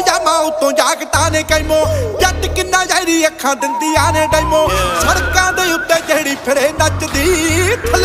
ਪਜਾਮਾ ਉਤੋਂ ਜਾਕਟਾਂ ਨੇ ਕੈਮੋ ਜੱਟ ਕਿੰਨਾ ਜ਼ਹਿਰੀ ਅੱਖਾਂ ਦਿੰਦੀਆਂ ਨੇ ਡੈਮੋ ਸੜਕਾਂ ਦੇ ਉੱਤੇ ਜਿਹੜੀ ਫਿਰੇ ਨੱਚਦੀ